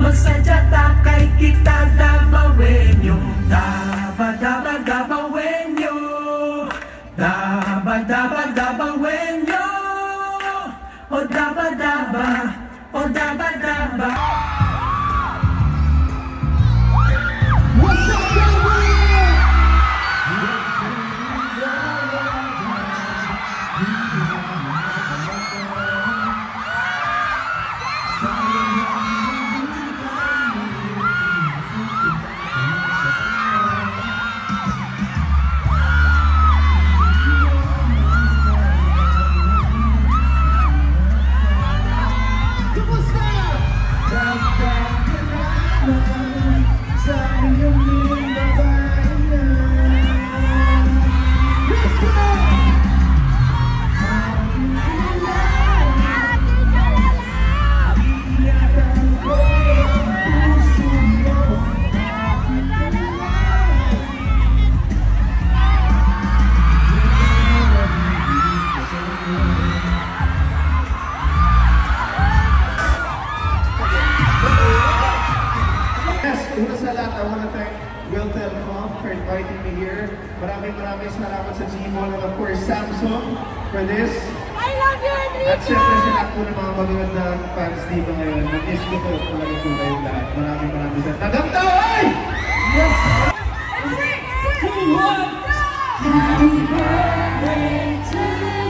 magsadyata kay kita Dabawenyo. Dabawenyo, Dabawenyo, o Daba, o Daba. What's up, una sa lahat, I want to thank Wiltelcom for inviting me here. Maraming salamat sa GIL and of course Samsung for this. I love you, Enrique! At syempre sa lahat po ng mga magagandang fans dito ngayon. Mag-miss ko po talaga po kayong lahat. Maraming salamat. Tagamtay! Yes! 3, 2, 1! Happy birthday to you!